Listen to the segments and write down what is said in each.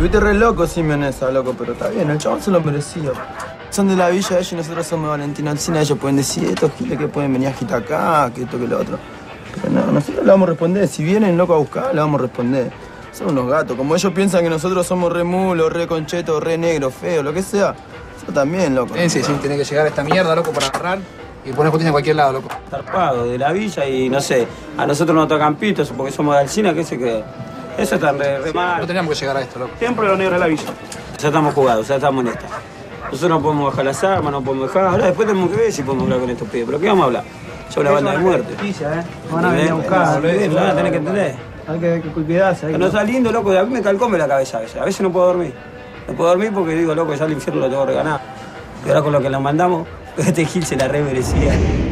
Estuviste re loco, Simeonesa, loco, pero está bien, el chabón se lo merecía. Son de la villa ellos y nosotros somos de Valentina Alsina. Ellos pueden decir, estos giles que pueden venir a agitar acá, que esto, que lo otro. Pero no, nosotros le vamos a responder. Si vienen loco a buscar, le vamos a responder. Son unos gatos. Como ellos piensan que nosotros somos re mulos, re conchetos, re negros, feos, lo que sea. Eso también, loco. Sí, tiene que llegar a esta mierda, loco, para agarrar y poner justicia en cualquier lado, loco. Zarpado, de la villa y no sé, a nosotros nos tocan pitos porque somos de Alsina, que sé que... Eso está re mal. No teníamos que llegar a esto, loco. Siempre los negros de la villa. Ya estamos jugados, ya estamos en esta. Nosotros no podemos bajar las armas, no podemos dejar. Ahora después tenemos que ver si podemos hablar con estos pibes. ¿Pero qué vamos a hablar? Son una banda de muerte. Van a venir a buscar, lo van a tener que entender. Hay que cuidarse. No está lindo, loco, a mí me calcome la cabeza a veces. A veces no puedo dormir. No puedo dormir porque digo, loco, ya el infierno lo tengo que reganar. Y ahora con lo que nos mandamos, este Gil se la re merecía.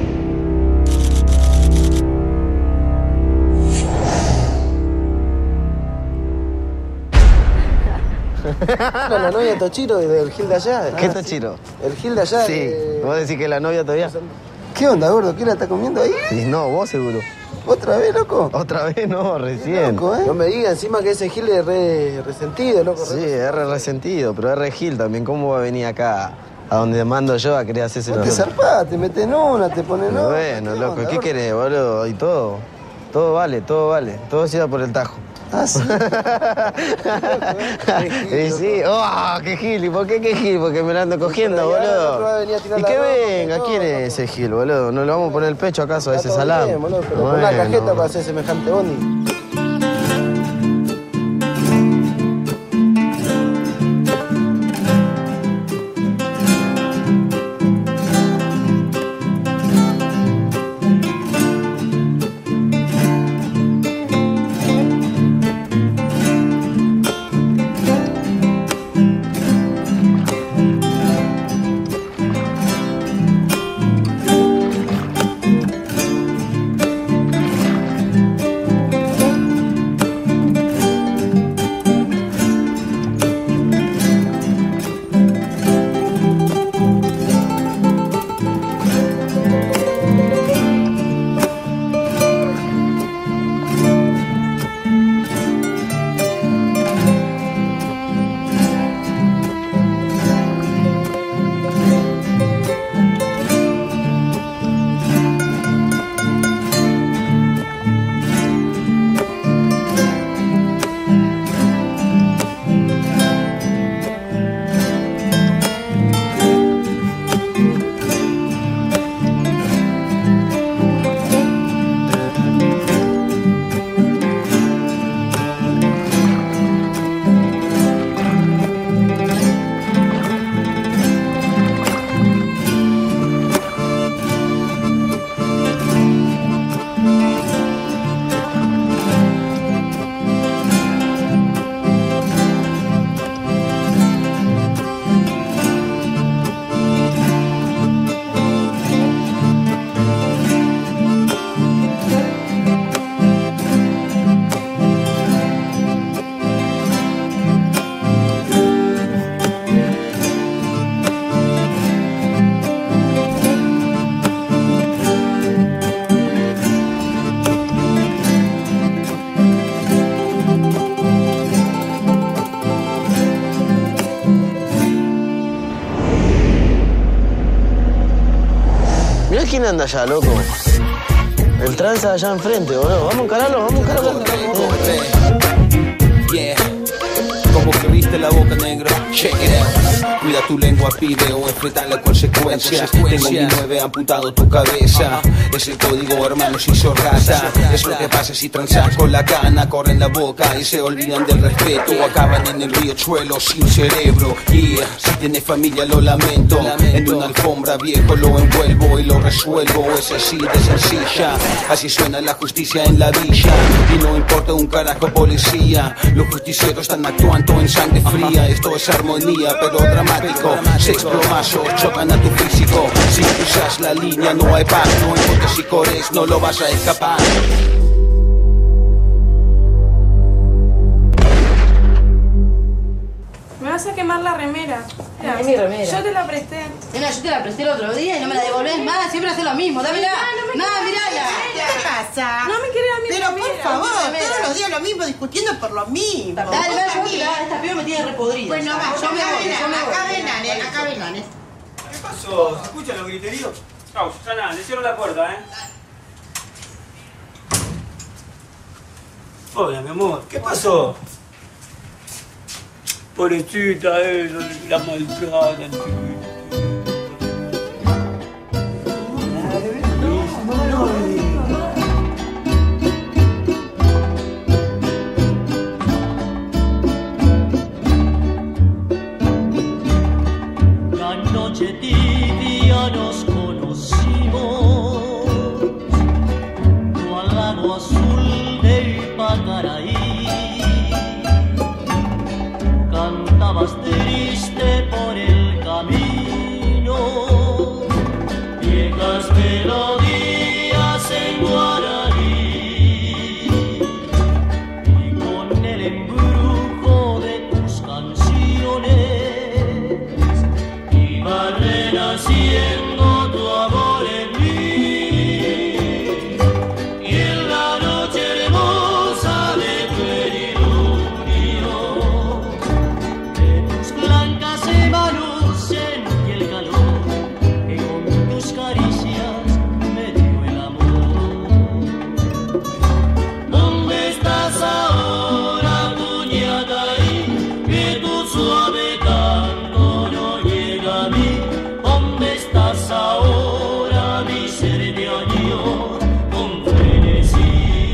La novia de Tochiro del Gil de allá. ¿Qué Tochiro? El Gil de allá. Sí, ¿vos decís que la novia todavía? ¿Qué onda, gordo? ¿Qué la está comiendo ahí? Sí, no, vos seguro. ¿Otra vez, loco? Otra vez no, recién. Loco, ¿eh? No me diga encima que ese Gil es re resentido, loco. Sí, es re resentido, pero es re Gil también. ¿Cómo va a venir acá a donde mando yo a querer hacerse te zarpás, te meten una, te ponen otra. Bueno, loco, ¿qué querés, boludo? Y todo. Todo vale, todo vale. Todo se da por el tajo. Ah, sí. Y sí, ¡oh, qué Gil! ¿Y por qué qué Gil? Porque me la ando cogiendo, boludo. Y que venga, ¿quién es ese Gil, boludo? ¿No le vamos a poner el pecho acaso a ese salame? Bien, boludo, pero con una cajeta para hacer semejante bondi. ¿Quién anda allá, loco? El tranza allá enfrente, boludo. Vamos a encararlo, vamos a encararlo. Yeah. Como que viste la boca, negro. Check it out. Cuida tu lengua, pibe, o enfrenta la consecuencia. Tengo mi 9 amputado tu cabeza. Es el código, hermano, si sos rata. Es lo que pasa si transas con la cana. Corren la boca y se olvidan del respeto. O acaban en el riachuelo sin cerebro. Yeah. Si tienes familia, lo lamento. En una alfombra viejo lo envuelvo y lo resuelvo. Es así de sencilla. Así suena la justicia en la villa. Y no importa un carajo policía. Los justicieros están actuando en sangre fría. Esto es armonía, pero dramático. 6 plomazos chocan a tu físico. Si cruzas la línea no hay paz. No importa si corres, no lo vas a escapar. Me vas a quemar la remera. Mira, es mi remera. Yo te la presté. Nena, yo te la presté el otro día y no me la devolvés más. Siempre haces lo mismo. Dámela. No, mirala. ¿Qué te pasa? No me querés a mi Pero remera. por favor, todos los días lo mismo. mismo, discutiendo por lo mismo. Dale, esta piba me tiene repodrida. Bueno, va, yo me voy. Acá ven. ¿Qué pasó? ¿Se escuchan los griteríos? Chau, Susana, le cierro la puerta, Hola, mi amor, ¿qué pasó? Pobrecita, la maltratan, La noche tibia nos conocimos, tu al lado azul del Pacaraí. Cantabas triste por el camino, viejas melodías en guaraní, y con el embrujo de tus canciones iba renaciendo tu amor en mí. Y en la noche hermosa de plenilunio, blancas manos sentí el calor que con tus caricias me dio el amor. ¿Dónde estás ahora, cuñada? Que tu suave canto no llega a mí. ¿Dónde estás ahora, mi ser de año con frenesí?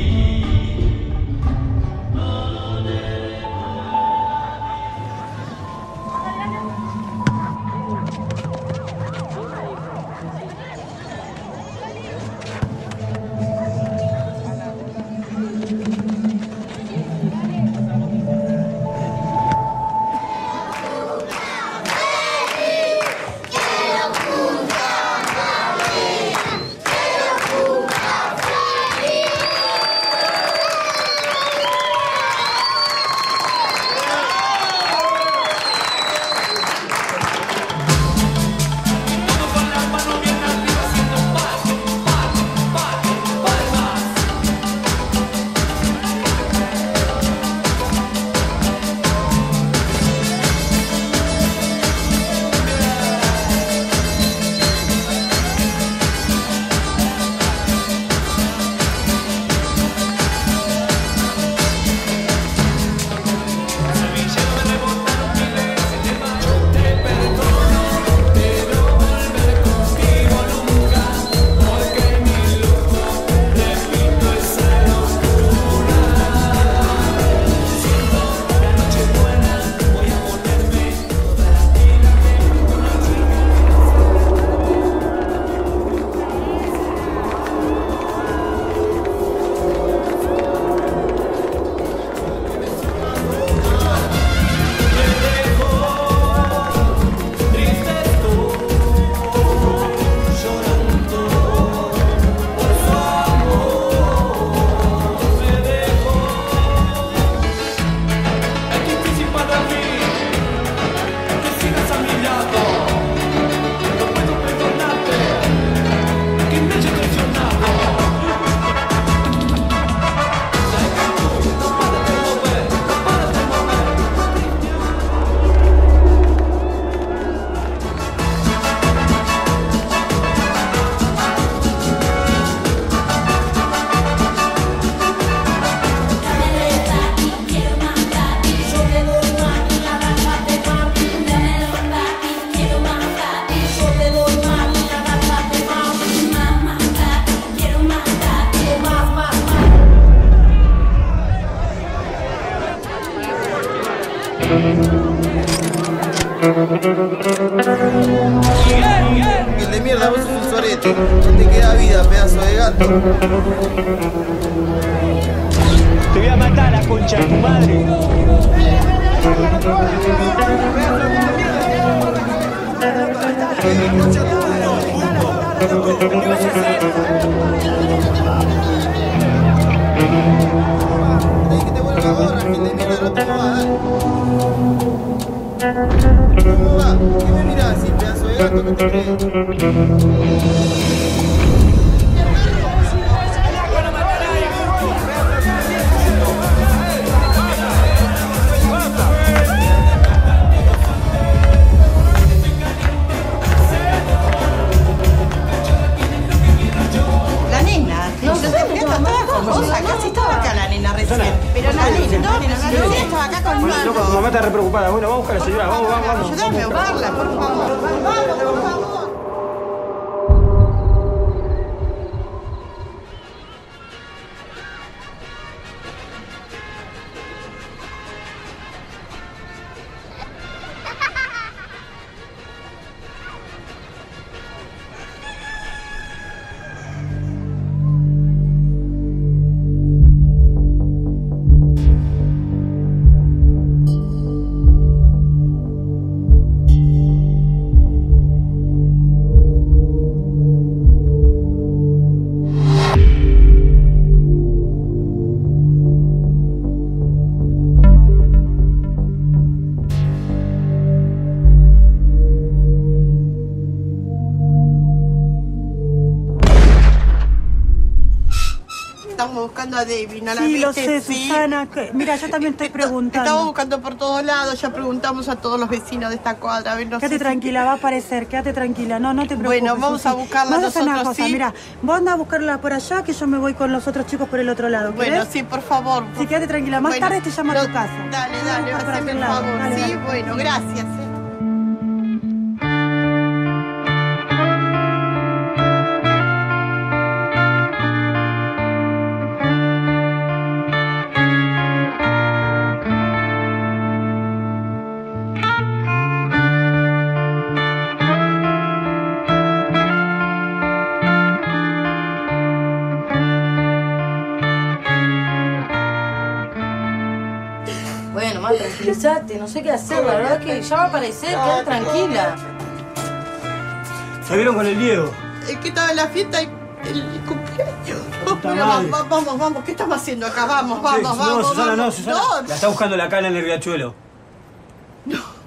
El de mierda, vos sos un sorete. No te queda vida, pedazo de gato. Te voy a matar a la concha de tu madre. ¿Qué vas a hacer? Que te vuelva ahora, el de mierda, no te va a dar. ¿Cómo va? ¿Qué me mirás, así, pedazo de gato que te crees? Susana. Pero no estaba acá conmigo. Loco, mamá está re preocupada. Bueno, vamos a buscar a la señora. Vamos. Ayúdame a buscarla, por favor. Vamos, por favor. Estamos buscando a Debbie, ¿no la viste? Sí, lo sé, Susana. Mira, yo también estoy preguntando. Estamos buscando por todos lados, ya preguntamos a todos los vecinos de esta cuadra. A ver, no quédate tranquila, va a aparecer, quédate tranquila. No te preocupes. Bueno, vamos a buscarla nosotros. Vamos a hacer una cosa, ¿sí? Mira, vos andá a buscarla por allá, que yo me voy con los otros chicos por el otro lado. ¿Querés? Bueno, sí, por favor. Sí, quédate tranquila. Más tarde te llamo a tu casa. Dale, hazme el favor. Dale, sí, bueno, gracias. Bueno, mamá, tranquilízate, no sé qué hacer, la verdad que ya va a aparecer, quédate tranquila. Salieron con el Diego. Es que estaba en la fiesta y el cumpleaños. Bueno, vamos, ¿qué estamos haciendo acá? Vamos. No, Susana, Susana. La está buscando la cana en el riachuelo. No.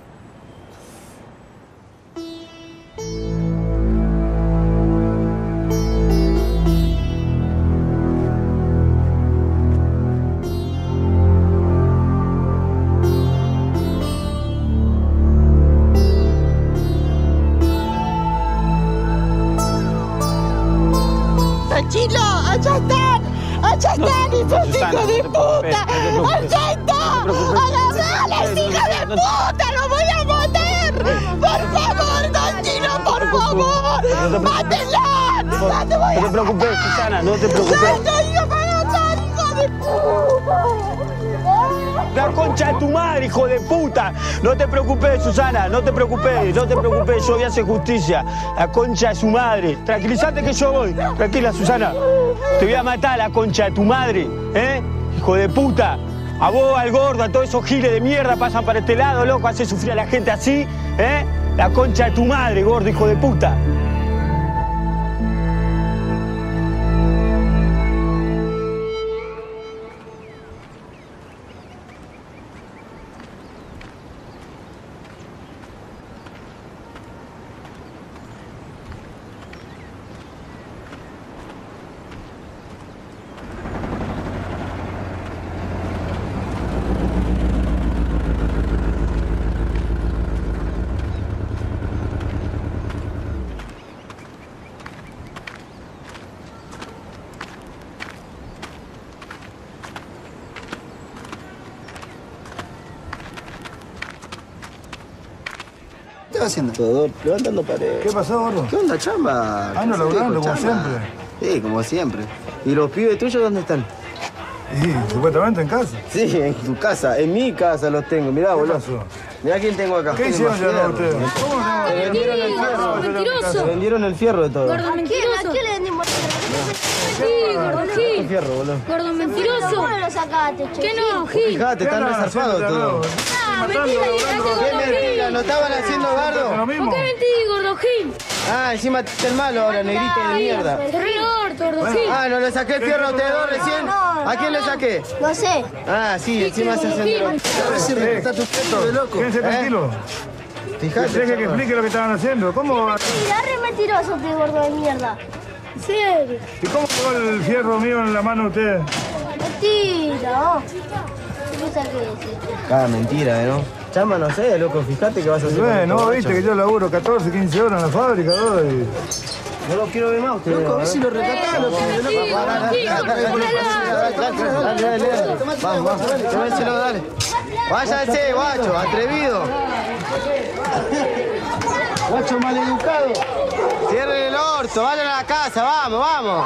Tranquilo, allá están esos hijos de puta, allá está, agarrales, hija de puta, lo voy a matar, por favor, tranquilo, por favor, mátenla, No te preocupes, Susana, no te preocupes. hijo de puta. La concha de tu madre, hijo de puta. No te preocupes, Susana, no te preocupes, yo voy a hacer justicia. La concha de su madre. Tranquilízate que yo voy. Tranquila, Susana. Te voy a matar, la concha de tu madre, hijo de puta. A vos, al gordo, a todos esos giles de mierda pasan para este lado, loco, hace sufrir a la gente así, La concha de tu madre, gordo, hijo de puta. ¿Qué estás haciendo? Todo, levantando paredes. ¿Qué pasó, gordo? ¿Qué onda, chamba? Ah, no, laburando, como siempre. Sí, como siempre. ¿Y los pibes tuyos dónde están? Sí, supuestamente en casa. Sí, en tu casa, en mi casa los tengo. Mirá, boludo. Mirá quién tengo acá. ¿Qué hicieron ya ustedes? ¿Cómo se vendieron el fierro? Mentiroso. Se vendieron el fierro de todo. Gordo mentiroso. ¿A quién le vendimos? Sí, gordo Gil. El fierro, boludo. Gordo mentiroso. ¿Cómo lo sacaste, che? ¿Qué no, Gil? Fijate, están resarpados todos. Ah, mentira, ¿Qué mentira? ¿No estaban haciendo bardo? ¿Por qué mentí, gordo Gil? Ah, encima está el malo ahora, negrito de mierda. Re orto, gordo Gil. Ah, ¿no le saqué el fierro a ustedes dos recién? ¿A quién le saqué? No sé. Ah, sí, encima se hacen de loco. Está tu peto de loco. Quédense tranquilos. Fijate. Deje que explique lo que estaban haciendo. ¿Cómo? Mentira, re mentiroso, este gordo de mierda. ¿En serio? ¿Y cómo llegó el fierro mío en la mano de ustedes? Mentira. ¿Qué saqué ese? Ah, mentira, ¿no? Chama, no sé, loco, fíjate que vas a hacer. Bueno, viste que yo laburo 14, 15 horas en la fábrica, ¿no? No lo quiero ver más usted. Loco, a ver si lo rescatás, loco. Dale. Vamos, tómenselo, dale. Váyanse, guacho, atrevido. Guacho maleducado. Cierren el orto, vayan a la casa, vamos.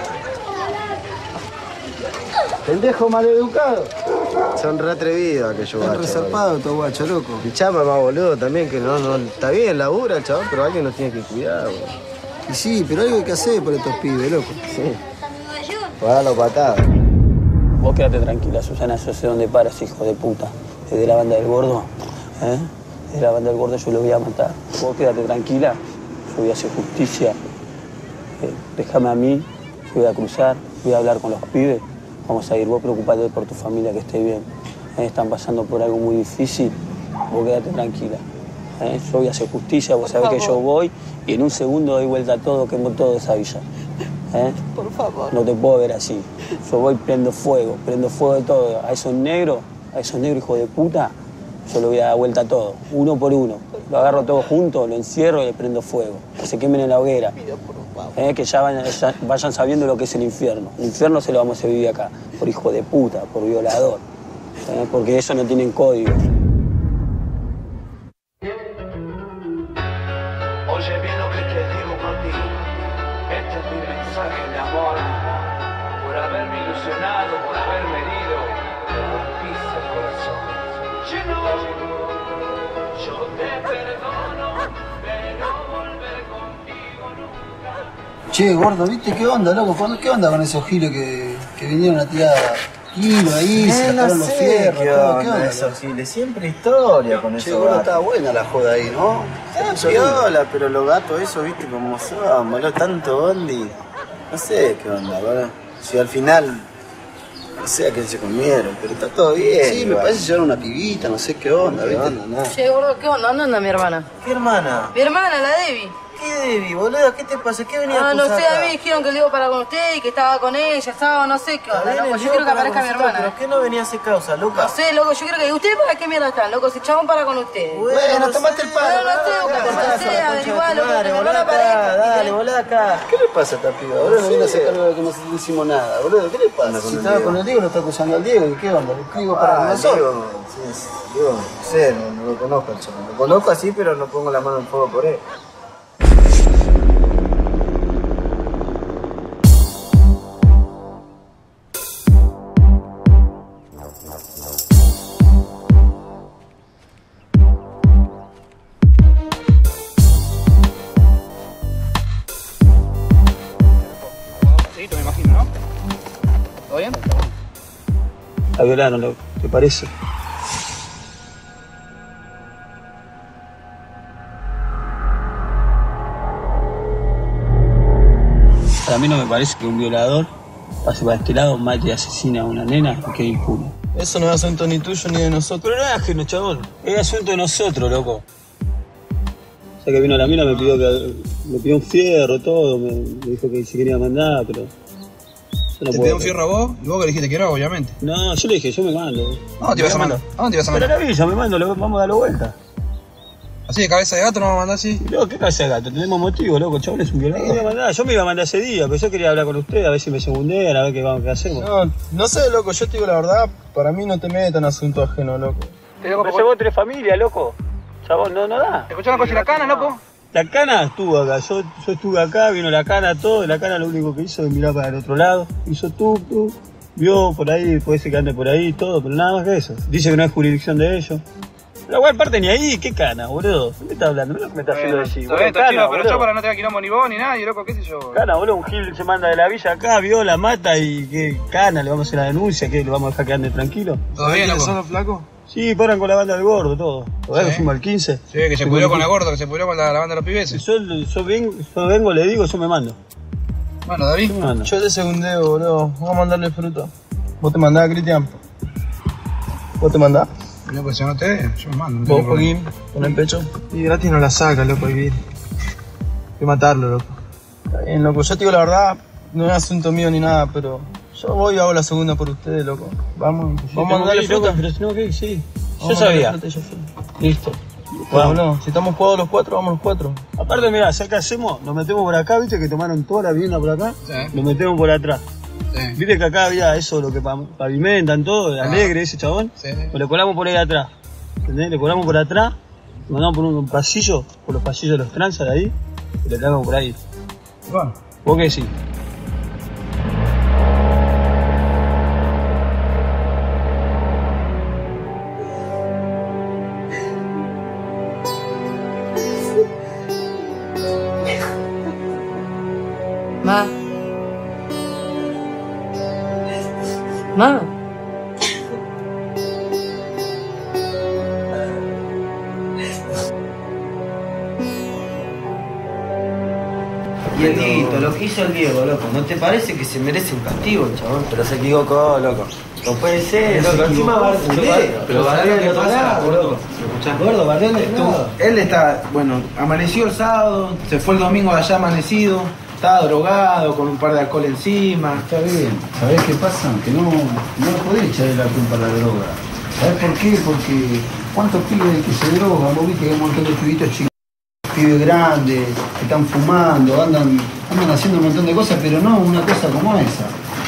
Pendejo maleducado. Son re atrevidos aquellos Están guachos. resarpados estos guachos, loco. Mi chama más boludo también, que no, está bien, labura el chaval, pero alguien nos tiene que cuidar, güey. Y sí, pero algo hay que hacer por estos pibes, loco. Sí. Para darlo patadas. Vos quédate tranquila, Susana, yo sé dónde paras, hijo de puta. Desde la banda del gordo, Desde la banda del gordo yo lo voy a matar. Vos quédate tranquila, yo voy a hacer justicia. Déjame a mí, yo voy a cruzar, voy a hablar con los pibes. Vamos a ir, vos preocupate por tu familia, que esté bien. Están pasando por algo muy difícil, vos quédate tranquila. Yo voy a hacer justicia, vos sabés que yo voy y en un segundo doy vuelta a todo, quemo todo esa villa. Por favor. No te puedo ver así. Yo voy, prendo fuego de todo. A esos negros hijos de puta, yo le voy a dar vuelta a todo, uno por uno. Lo agarro todo junto, lo encierro y le prendo fuego. Que se quemen en la hoguera. Que ya vayan sabiendo lo que es el infierno. El infierno se lo vamos a vivir acá, por hijo de puta, por violador. Porque ellos no tienen código. Oye bien lo que te digo, mami. Este es mi mensaje de amor. Por haberme ilusionado, por haberme herido, me rompiste el corazón. Yo te perdono, pero volver contigo nunca. Che, gordo, ¿viste qué onda, loco? ¿Qué onda con esos giles que vinieron a tirar kilo ahí, se sacaron los fierros, todo? ¿Qué onda? Esos giles? Siempre historia con Che, esos gordo, gatos. estaba buena la joda ahí, ¿no? Está piola, pero los gatos esos, viste cómo son, boludo, tanto bondi. No sé qué onda, boludo. Si al final, no sé a quién se comieron, pero está todo bien. Sí, me parece que era una pibita, no sé qué onda, ¿viste? Che, gordo, ¿qué onda? ¿Dónde anda mi hermana? ¿Qué hermana? Mi hermana, la Debbie. ¿Qué Debbie, boludo? ¿Qué te pasa? ¿Qué venía a No acusar sé, a acá? mí dijeron que le iba para con usted y que estaba con ella, estaba, no sé qué onda, loco. Yo quiero que aparezca mi hermana. ¿Pero qué no venía a hacer causa, loca? No sé, loco, yo creo que... ¿Ustedes para qué mierda están, loco? Si el chabón para con ustedes. Bueno, tomate el palo. No sé, no sé, averiguá, loco, que mi volá hermana acá, aparezca. dale, volá acá. ¿Qué le pasa a esta piba, boludo? No viene a sacar de que no decimos nada, boludo. ¿Qué le pasa? Si estaba con el Diego, lo está acusando al Diego. ¿Y qué onda? ¿Le digo para con nosotros? Diego, no sé, no lo conozco al chabón. Lo conozco así, pero no pongo la mano en fuego por él. Me imagino, ¿no? ¿Todo bien? La violaron, loco, ¿te parece? Para mí no me parece que un violador pase para este lado, mate y asesine a una nena y quede impune. Eso no es asunto ni tuyo ni de nosotros. Pero no es ajeno, chabón. Es asunto de nosotros, loco. O sea que vino la mina, me pidió un fierro, todo, me dijo que si quería mandar, pero... ¿Te pidió un fierro a vos? Y vos que le dijiste que no, obviamente. No, yo le dije, yo me mando. ¿A dónde te ibas a mandar? ¿A dónde te ibas a Pero mandar? la villa, me mando, vamos a darlo vuelta. ¿Así de cabeza de gato no vamos a mandar así? No, ¿qué cabeza de gato? Tenemos motivo, loco, el chabón es un violador. Yo me iba a mandar ese día, pero yo quería hablar con usted, a ver si me segundean, a ver qué hacemos. No sé, loco, yo te digo la verdad, para mí no te metas en asunto ajeno, loco. Pero vos tenés familia, loco. Chabón, no da. ¿Te escucharon con la cana, loco? La cana estuvo acá, yo estuve acá, vino la cana todo, y la cana lo único que hizo es mirar para el otro lado, hizo tú, vio por ahí, puede ser que ande por ahí, todo, pero nada más que eso. Dice que no es jurisdicción de ellos. La igual parte ni ahí, ¿qué cana, boludo? ¿Qué me estás hablando? ¿Qué me estás haciendo decir? Está bien, está chido, pero yo para no te haga quilombo ni vos ni nadie, loco, qué sé yo. Cana, boludo, un gil se manda de la villa acá, viola, mata y qué cana, le vamos a hacer la denuncia, ¿qué? ¿Lo vamos a dejar que ande tranquilo? ¿Todo bien, loco? ¿Solo flaco? Sí, paran con la banda del gordo, todo. ¿Verdad que fuimos al 15? Sí, que se pudrió con la gordo, que se pudrió con la banda de los pibeses. Yo vengo, le digo, yo me mando. Bueno, David. Yo te segundeo, boludo. Vamos a mandarle fruta. ¿Vos te mandás, Cristian? ¿Vos te mandás? No, pues si no te, yo me mando. ¿Vos, Joaquín? ¿Con el pecho? Y gratis no la saca, loco, Hay que matarlo, loco. Está bien, loco. Yo te digo la verdad, no es asunto mío ni nada, pero yo voy y hago la segunda por ustedes, loco. Vamos a mandarle fruta. Pero si no, ¿qué? Sí. Vamos Yo a mandarle sabía. fruta y yo fui. Listo. Bueno, si estamos jugados los cuatro, vamos los cuatro. Aparte, mirá, ¿sabes qué hacemos? Nos metemos por acá, ¿viste? Que tomaron toda la vivienda por acá. Sí. Nos metemos por atrás. Sí. ¿Viste que acá había eso, lo que pavimentan todo, alegre ese chabón? Sí. Pues le colamos por ahí atrás. ¿Entendés? Le colamos por atrás, nos mandamos por un pasillo, por los pasillos de los tranzas de ahí, y le traemos por ahí. Bueno. ¿Vos qué decís? Ma. Ma. Y el Dieguito, lo que hizo el Diego, loco, ¿no te parece que se merece un castigo el chabón? Pero se equivocó, loco. No puede ser, loco, encima pero Bardeón de otro lado, loco. Gordo, Bardeón de otro lado. Él está, bueno, amaneció el sábado, se fue el domingo allá amanecido, estaba drogado, con un par de alcohol encima. Está bien, ¿sabés qué pasa? Que no podés echarle la culpa a la droga. ¿Sabés por qué? Porque ¿cuántos pibes que se drogan? Vos viste que hay un montón de pibitos chicos, pibes grandes, que están fumando, andan haciendo un montón de cosas, pero no una cosa como esa.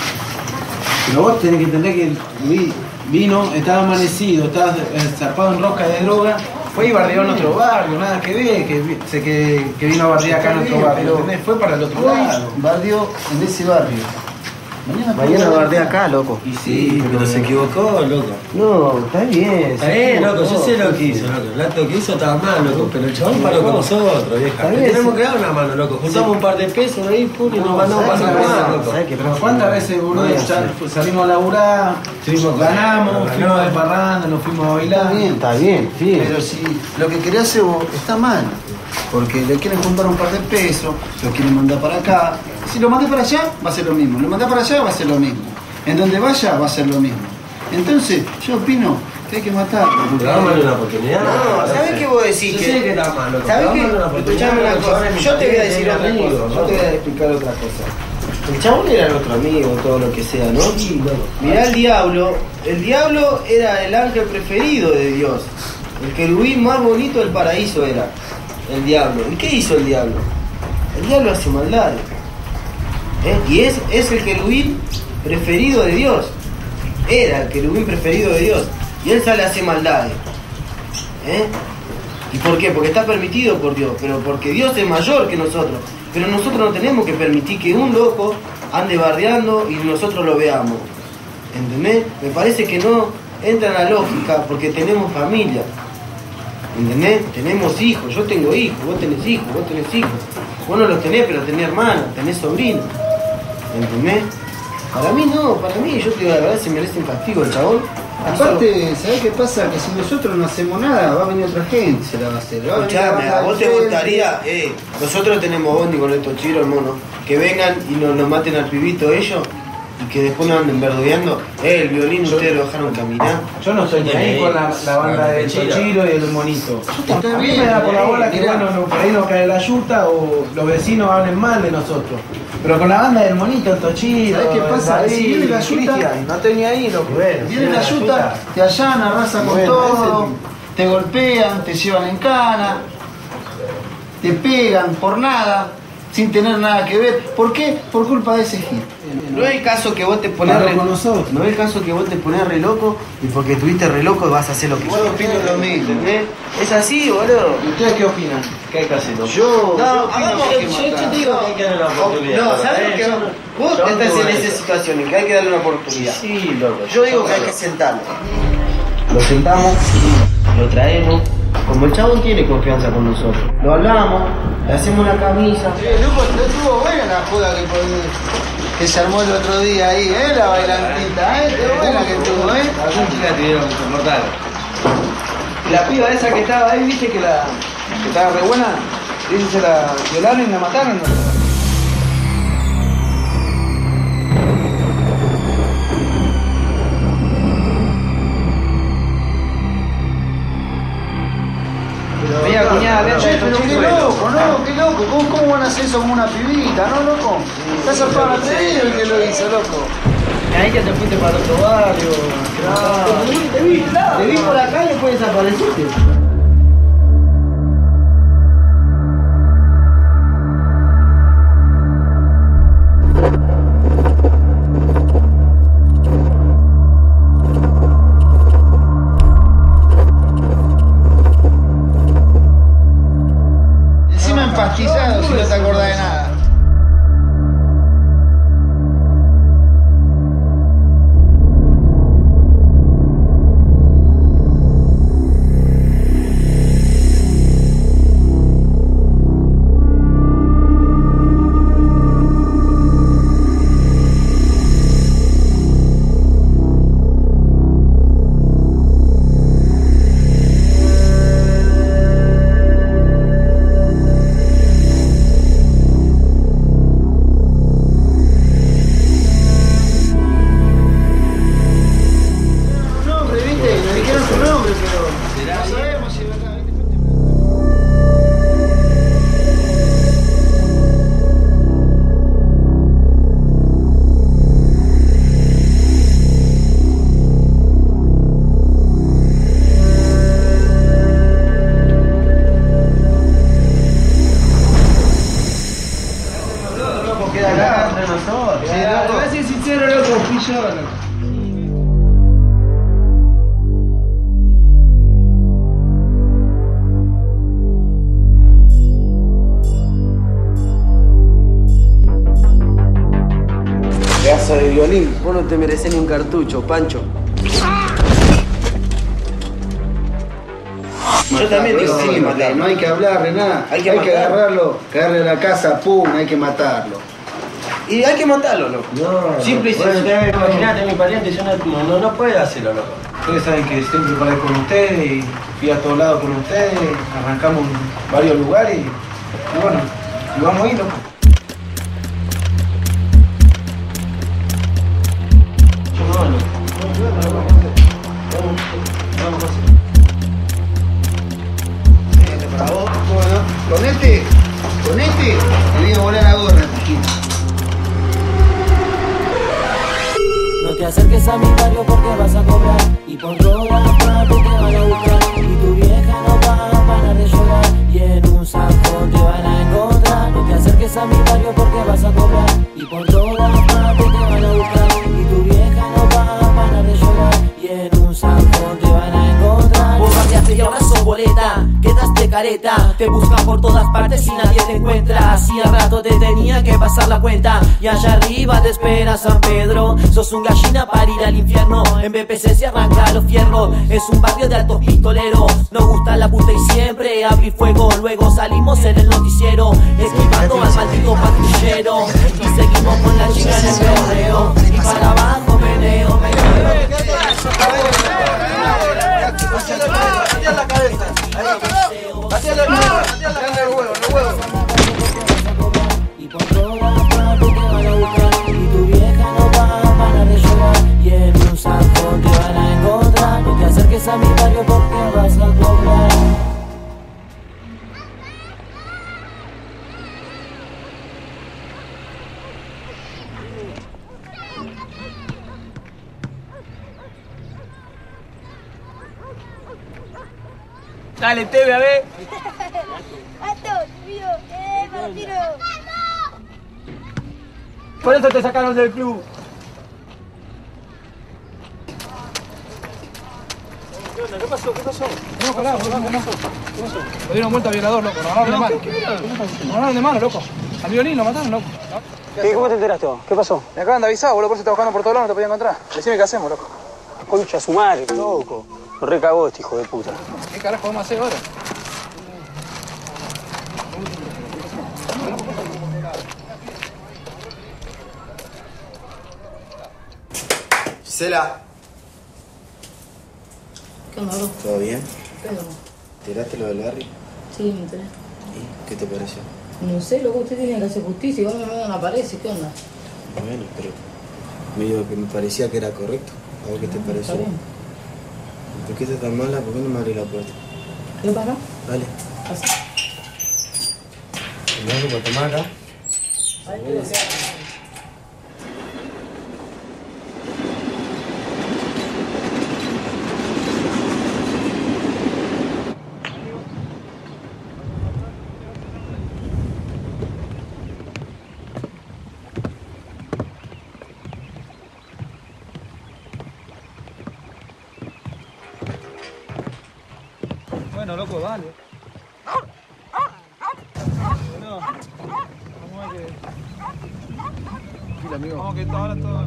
Pero vos tenés que entender que vino, estaba amanecido, estaba zarpado en rosca de droga, fue y bardeó en otro barrio, nada que ver, que vino a bardear acá en otro barrio, ¿entendés? Fue para el otro lado. Bardeó en ese barrio. Mañana bardea acá, loco. Y sí, pero se equivocó, loco. No, está bien. Está bien, loco, yo sé lo que hizo, loco. El acto que hizo estaba mal, loco, pero el chabón paró con nosotros, vieja. Tenemos que dar una mano, loco. Juntamos un par de pesos ahí, pum, y nos mandamos para pasar, loco. Pero ¿cuántas veces, boludo, salimos a laburar, ganamos, fuimos de parranda, nos fuimos a bailar? Está bien, sí. Pero si lo que querés hacer vos está mal, porque le quieren juntar un par de pesos, lo quieren mandar para acá. Si lo mandé para allá, va a ser lo mismo. Lo mandé para allá, va a ser lo mismo. En donde vaya, va a ser lo mismo. Entonces, yo opino que hay que matarlo. Pero dámosle una oportunidad. No, ¿sabés qué vos decís? Yo sé que está mal, loco. ¿Sabés qué? Escuchame una cosa. Yo te voy a decir otra cosa. Yo te voy a explicar otra cosa. El chabón era nuestro amigo, todo lo que sea, ¿no? Mirá el diablo era el ángel preferido de Dios. El querubín más bonito del paraíso era el diablo. ¿Y qué hizo el diablo? El diablo hace maldades. Y es el querubín preferido de Dios. Era el querubín preferido de Dios. Y él sale a hacer maldades. ¿Y por qué? Porque está permitido por Dios. Pero porque Dios es mayor que nosotros. Pero nosotros no tenemos que permitir que un loco ande bardeando y nosotros lo veamos. ¿Entendés? Me parece que no entra en la lógica porque tenemos familia. ¿Entendés? Tenemos hijos. Yo tengo hijos, vos tenés hijos, vos tenés hijos. Vos no los tenés, pero tenés hermanos, tenés sobrinos. ¿Entendés? Para mí no, para mí, yo te digo la verdad, se merece un castigo el chabón. Aparte, ¿sabés qué pasa? Que si nosotros no hacemos nada, va a venir otra gente, se la va a hacer. Escuchame, ¿a vos te gustaría? Nosotros tenemos bondi con estos chiros, mono, que vengan y nos maten al pibito ellos y que después nos anden verdugueando. El violín ustedes lo dejaron caminar. Yo no estoy ni ahí con la banda del Tochiro y el monito. A mí me da por la bola que bueno, por ahí nos cae la yuta o los vecinos hablen mal de nosotros. Pero con la banda del monito, el Tochiro, ¿sabés qué pasa? Si viene la yuta, no estoy ni ahí, loco. Viene la yuta, te allana, arrasa con todo, te golpean, te llevan en cana, te pegan por nada, sin tener nada que ver. ¿Por qué? Por culpa de ese gil. No es el caso que vos te pones re loco. No es el caso que vos te pones re loco y porque estuviste re loco vas a hacer lo que yo opino lo mismo. Es así, boludo. ¿Ustedes qué opinan? ¿Qué hay que hacer? Yo te digo que hay que darle una oportunidad. No, ¿sabes lo que vos estás en esa situación en que hay que darle una oportunidad? Sí, loco. Yo digo que hay que sentarlo. Lo sentamos, lo traemos. Como el chabón tiene confianza con nosotros, lo hablamos, le hacemos una camisa. Loco, estuvo buena la joda que se armó el otro día ahí, la bailantita, qué buena que estuvo, Algunas chicas te dieron mortal. Y la piba esa que estaba ahí, viste que estaba re buena, dice se la violaron y la mataron. Mira, cuñada, pero qué loco, no, qué loco. ¿Cómo van a hacer eso como una pibita, no, loco? Estás zarpado atrevido el que lo hizo, loco. Ahí que te fuiste para otro barrio. Te vi por acá y después desapareciste. Vos no te merecés ni un cartucho, Pancho. Yo también digo, sí, no hay que hablar de nada. Hay que agarrarlo, caerle a la casa, pum, hay que matarlo. Y hay que matarlo, loco. No, simple y sencillo. Imagínate, mi pariente, yo no puedo hacerlo, loco. Ustedes saben que siempre paré con ustedes y fui a todos lados con ustedes, arrancamos en varios lugares y bueno, y vamos a ir, loco. Para vos, con este, me voy a volar a gorra, tranquilo. No te acerques a mi barrio porque vas a cobrar y por todas partes te van a buscar y tu vieja no va a parar de llorar y en un zafón te van a encontrar. No te acerques a mi barrio porque vas a cobrar y por todas partes te van a buscar y tu vieja no va a parar de llorar y en un zafón te van a encontrar. Vos cambiaste y ahora sos boleta, quedaste careta, te buscan por todas partes y nadie te encuentra. Hacía rato te tenía que pasar la cuenta y allá arriba te espera San Pedro. Sos un gallina para ir al infierno, en BPC se arranca los fierros. Es un barrio de altos pistoleros, nos gusta la puta y siempre abrir fuego. Luego salimos en el noticiero, esquivando al maldito patrullero y seguimos con la chica en el perreo y para abajo meneo. Y por todas partes te van a buscar y tu vieja no va a parar de llorar y en un zafón te van a encontrar. No te acerques a mi barrio porque vas a cobrar. Dale, Teve, a ver. Por eso te sacaron del club. ¿Qué onda? ¿Qué pasó? ¿Qué pasó? No, pará, ¿qué pasó? Le dieron vuelta a violador, loco. Lo agarraron de mano. Lo agarraron de mano, loco. Al violín lo mataron, loco. ¿Cómo te enteraste vos? ¿Qué pasó? Me acaban de avisar, boludo, por eso está buscando por todos lados, no te podía encontrar. Decime qué hacemos, loco. Concha a su madre, loco. Lo recagó este hijo de puta. ¿Qué carajo vamos a hacer ahora? Gisela, ¿Qué onda, bro? ¿todo bien? ¿Qué onda? ¿Te enteraste lo del Larry? Sí, me enteré. ¿Y qué te pareció? No sé, loco, usted tiene que hacer justicia y vos no aparece, ¿qué onda? Bueno, pero medio que me parecía que era correcto. ¿A vos qué te pareció? Está bien. ¿Por qué estás tan mala? ¿Por qué no me abrís la puerta? ¿Qué pasa? Dale. Así. ¿Me das para tomar acá? Ahí te lo que hago. Bueno, loco, dale. No. Vamos a ver que... Tranquilo, amigo. Vamos que ahora todo...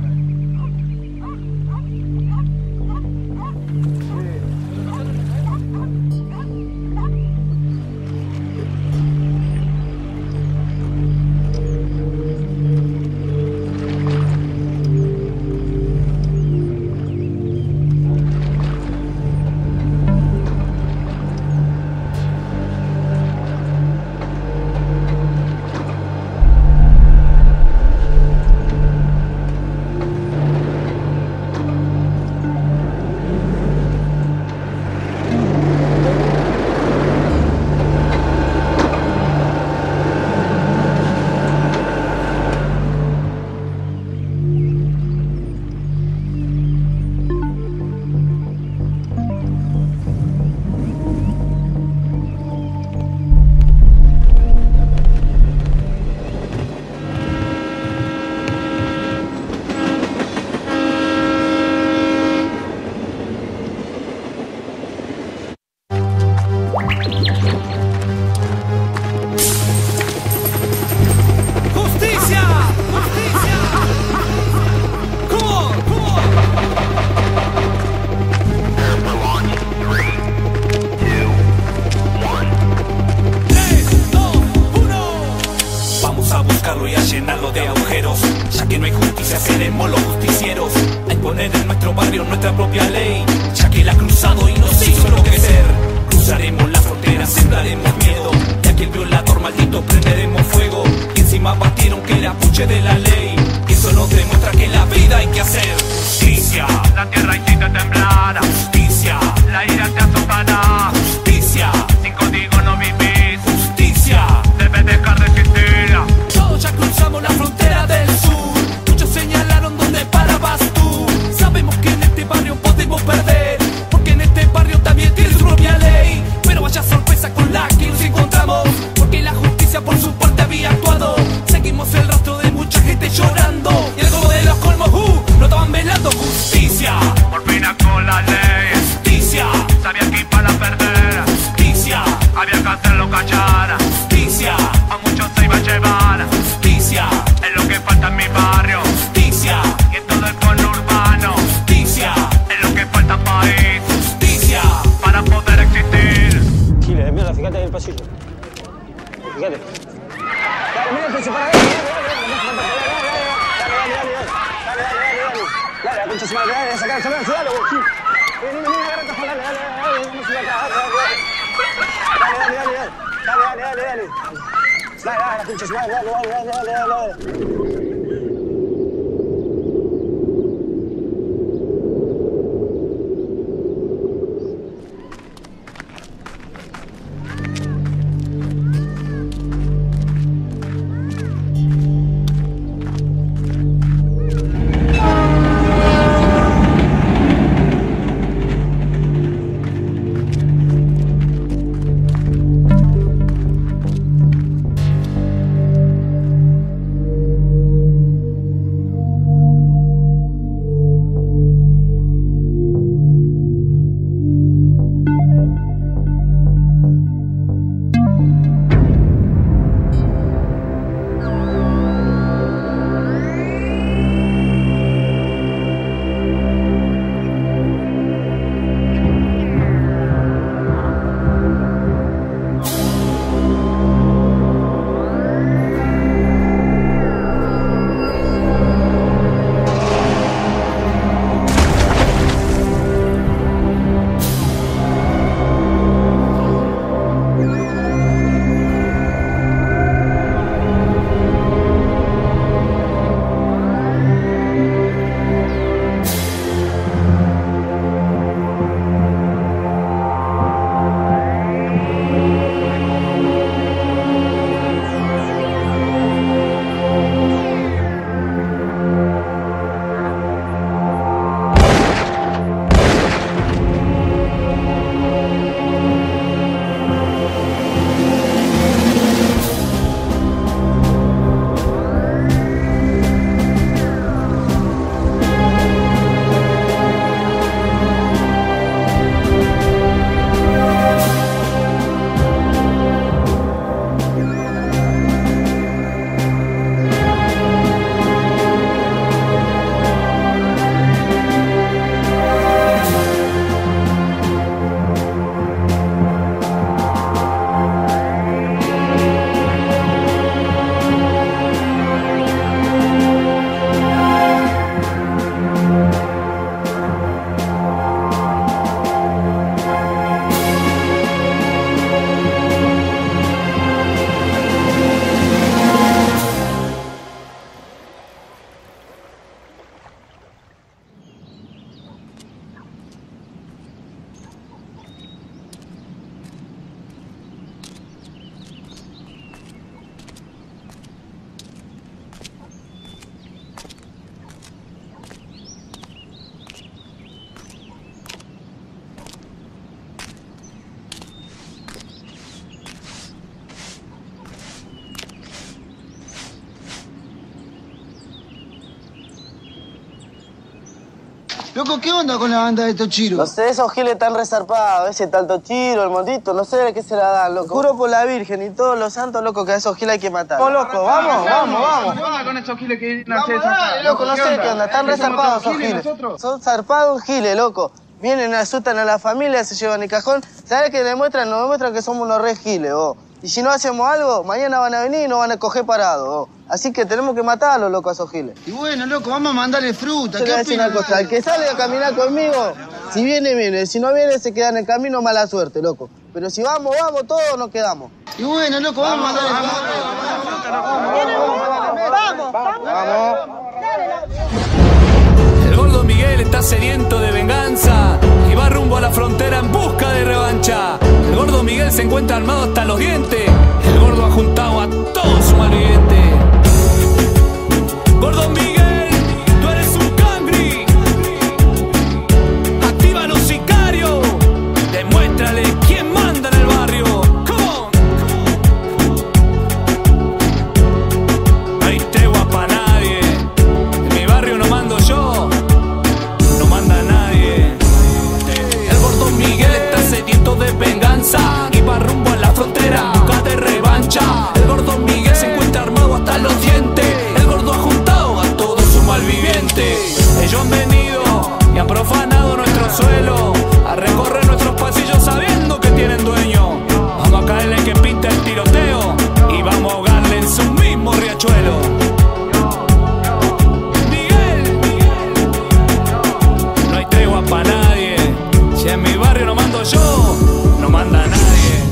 propia ley, ya que la ha cruzado y nos hizo enloquecer. Cruzaremos la frontera, sembraremos miedo, y aquel violador maldito prenderemos fuego. Y encima batieron que era puche de la ley, y eso nos demuestra que en la vida hay que hacer justicia. La tierra incita a temblar, justicia. La ira te azotará, justicia. Sin código no vivís, justicia. Debes dejar de existir. Todos ya cruzamos la frontera del sur, muchos señalaron dónde parabas tú. Sabemos que en este barrio podemos perder, porque en este barrio también tiene su propia ley. Pero vaya sorpresa con la que nos encontramos, porque la justicia por su parte había actuado. Seguimos el rastro de mucha gente llorando, y el colmo de los colmos, no estaban velando. Justicia, por fin actuó la ley. Justicia, sabía que iban a perder. Justicia, había que hacerlo callar. Justicia, a muchos se iba a llevar. Justicia, es lo que falta en mi barrio. Justicia, y en todo el conurbano. Justicia, es lo que falta en país. Justicia, para poder existir. Gile de mierda, fíjate en el pasillo. Fíjate. Dale, mira que se para ahí. Dale, la concha se va a quedar, dale, vos, Gil. Vení, agarra el cajón, dale, vamos a ir acá, dale. Dale, la concha se va, dale. Loco, ¿qué onda con la banda de Tochiro? No sé, esos giles están resarpados. Ese tal Tochiro, el Montito, no sé de qué se la dan, loco. Juro por la Virgen y todos los santos, loco, que a esos giles hay que matar. ¡Oh, loco! ¡Vamos! ¿Qué onda con esos giles que nacen acá? Loco, no sé qué onda. Están resarpados esos giles. Son zarpados giles, loco. Vienen, asustan a la familia, se llevan el cajón. ¿Sabes qué demuestran? Nos demuestran que somos unos re giles, vos. Y si no hacemos algo, mañana van a venir y nos van a coger parados, vos. Así que tenemos que matarlo, loco, a esos giles. Y bueno, loco, vamos a mandarle fruta. Te voy a decir una cosa, el que sale a caminar conmigo, si viene, viene. Si no viene, se queda en el camino, mala suerte, loco. Pero si vamos, vamos, todos nos quedamos. Y bueno, loco, vamos a mandarle Vamos. Vamos. El gordo Miguel está sediento de venganza y va rumbo a la frontera en busca de revancha. El gordo Miguel se encuentra armado hasta los dientes. El gordo ha juntado a todo su malviviente. Gordo Miguel, tú eres un cangri. Activa a los sicarios. Demuéstrale quién manda en el barrio. Come on. No hay tregua pa' nadie. En mi barrio no mando yo. No manda nadie. El gordo Miguel está sediento de venganza y va rumbo a la frontera en busca de revancha. El gordo Miguel se encuentra armado hasta los dientes. El gordo ha juntado a todos sus malvivientes. Ellos han venido y han profanado nuestro suelo, a recorrer nuestros pasillos sabiendo que tienen dueño. Vamos a caerle que pinta el tiroteo y vamos a ahogarle en su mismo riachuelo. Miguel, no hay tregua pa' nadie. Si en mi barrio no mando yo, no manda nadie.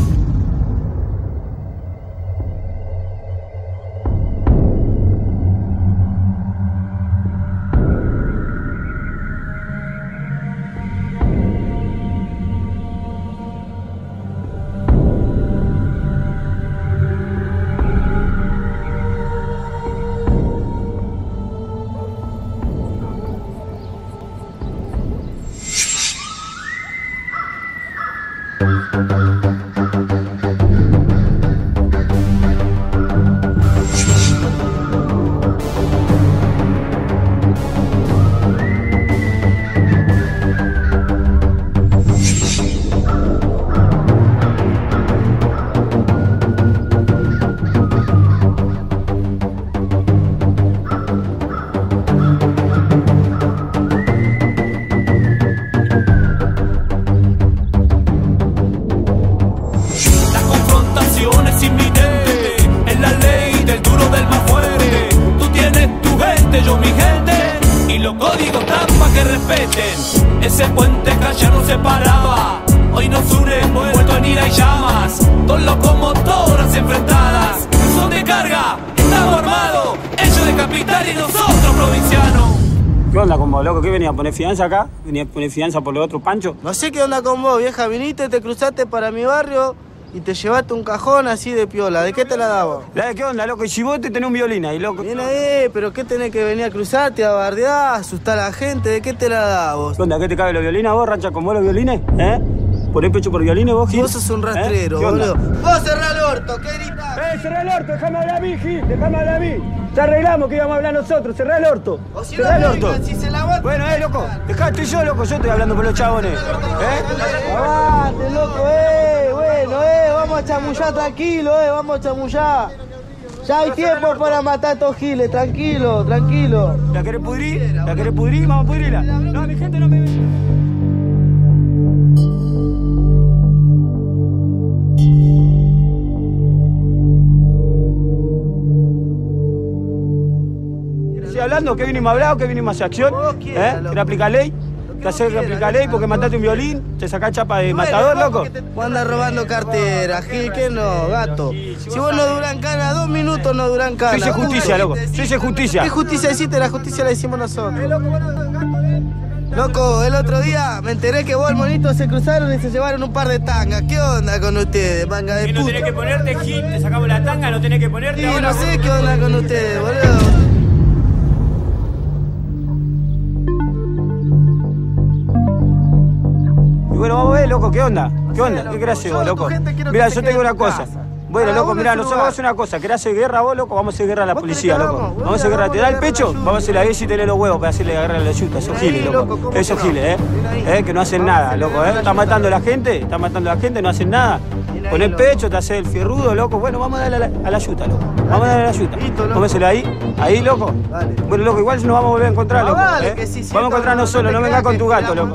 Yo mi gente y los códigos están pa' que respeten. Ese puente que ayer nos separaba hoy nos une envuelto en ira y llamas. Dos locomotoras enfrentadas, son de carga, estamos armados. Ellos de capital y nosotros provincianos. ¿Qué onda con vos, loco? ¿Qué venía a poner fianza acá? ¿Venía a poner fianza por los otros panchos? No sé qué onda con vos, vieja. Viniste, te cruzaste para mi barrio y te llevaste un cajón así de piola. ¿De qué te la daba? ¿La de qué onda, loco? Y si vos te tenés un violín ahí, loco. Viene ahí, pero ¿qué tenés que venir a cruzarte, a bardear, asustar a la gente? ¿De qué te la da vos? ¿Qué onda? ¿Qué te cabe los violines a vos, rancha con vos los violines? ¿Ponés pecho por violines vos, Gil? Vos sos un rastrero, boludo. Vos cerrá el orto, ¿qué gritás? Cerrá el orto, déjame hablar a mí, Gil, déjame hablar a mí. Ya arreglamos que íbamos a hablar nosotros, cerrá el orto. O si cerrá el no, orto. si se la aguanta. Bueno, loco, dejate yo, loco, yo estoy hablando con los chabones. Aguante, loco, bueno, vamos a chamullar tranquilo, vamos a chamullar. Ya hay tiempo para matar a estos giles, tranquilo, tranquilo. ¿La querés pudrir? ¿La querés pudrir? Vamos a pudrirla. No, mi gente no me... hablando, ¿qué vinimos a hablar o qué vinimos a hacer acción? ¿Querés aplicar ley? ¿Te haces aplicar ley porque mataste un violín? ¿Te sacás chapa de matador, loco? Vos andás robando cartera, Gil, ¿qué no, gato? Si vos no duran cana, 2 minutos no duran cana. Yo hice justicia, loco. Yo hice justicia. ¿Qué justicia hiciste? La justicia la hicimos nosotros. Loco, el otro día me enteré que vos, el monito, se cruzaron y se llevaron un par de tangas. ¿Qué onda con ustedes, manga de puta? Y no tenés que ponerte, Gil, te sacamos la tanga, no tenés que ponerte. Sí, no sé qué onda con ustedes, boludo. Bueno, vamos a ver, loco, ¿qué onda? ¿Qué onda? ¿Qué querés hacer vos, loco? Mira, yo tengo una cosa. Bueno, loco, mirá, nosotros vamos a hacer una cosa. ¿Querés hacer guerra vos, loco? Vamos a hacer guerra a la policía, loco. Vamos a hacer guerra. ¿Te da el pecho? Vamos a hacer la guerra y tenés los huevos para hacerle guerra a la yuta. Esos giles, loco. Esos giles, que no hacen nada, loco, Están matando a la gente, no hacen nada. Pon el pecho, te haces el fierrudo, loco. Bueno, vamos a darle a la yuta, loco. Vamos a darle a la yuta. Vamos a hacerle ahí, loco. Bueno, loco, igual nos vamos a volver a encontrar, loco. Vamos a encontrarnos solos, no vengas con tu gato, loco.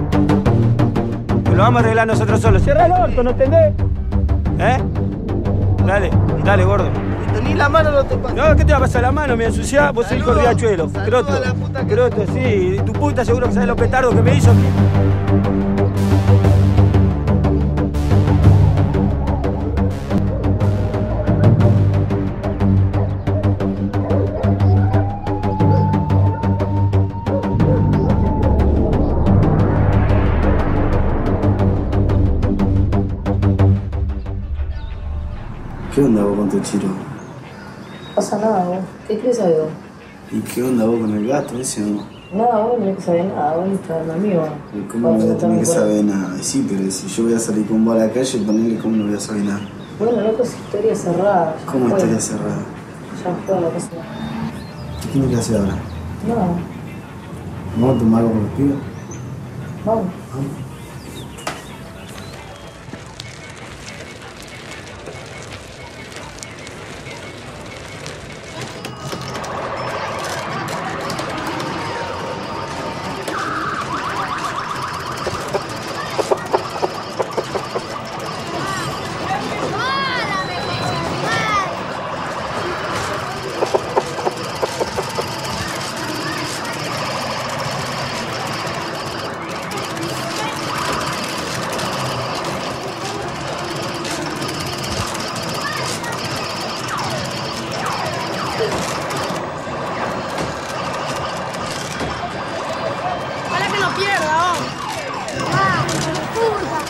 Lo vamos a arreglar nosotros solos. Cierra el orto, ¿no entendés? Dale, dale, gordo. Ni la mano no te pasa. No, ¿qué te va a pasar la mano? Me ensuciás, vos sos hijo de riachuelo. Croto. Croto, sí. Y tu puta seguro que sabes los petardos que me hizo. ¿Qué onda vos con tu Chiro? No pasa nada, vos. ¿Qué querés saber vos? ¿Y qué onda vos con el gato ese o no? Nada, vos no tenés que saber nada, vos estás mi amigo. ¿Y cómo no voy a tener que saber nada? Y sí, pero si yo voy a salir con vos a la calle, ponele cómo no voy a saber nada. Bueno, loco, es historia cerrada. ¿Cómo estaría cerrada? Ya fue la cosa. ¿Qué tienes que hacer ahora? No, ¿Vamos a tomar algo con los pibes? vamos. Ojalá que no pierda, vos. Ah, puta.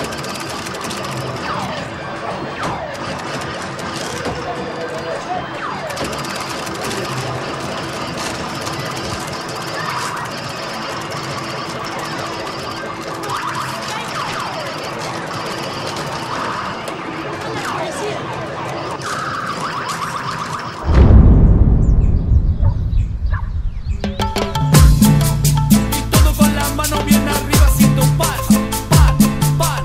Todo con la mano bien arriba haciendo palmas.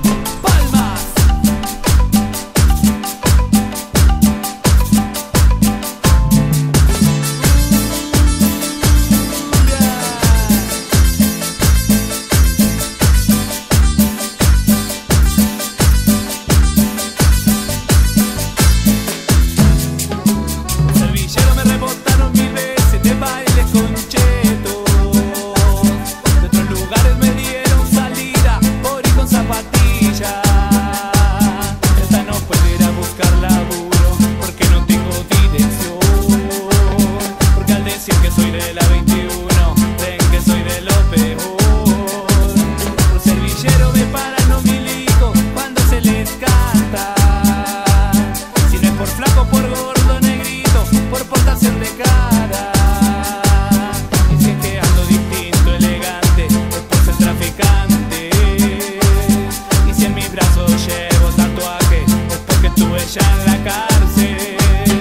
Servillero me rebotaron 1000 veces de bailes con chetos. De otros lugares me dieron salida por ir con zapatillas. Esta no puedo ir a buscar laburo porque no tengo dirección. Porque al decir que soy de la 21 ven que soy de lo peor. Por servillero me paran los milicos cuando se les canta. Si no es por flaco, por gordo, negrito, por portación de cara. Y si es que ando distinto, elegante, es por ser traficante. Y si en mis brazos llevo tatuaje, es porque estuve ya en la cárcel.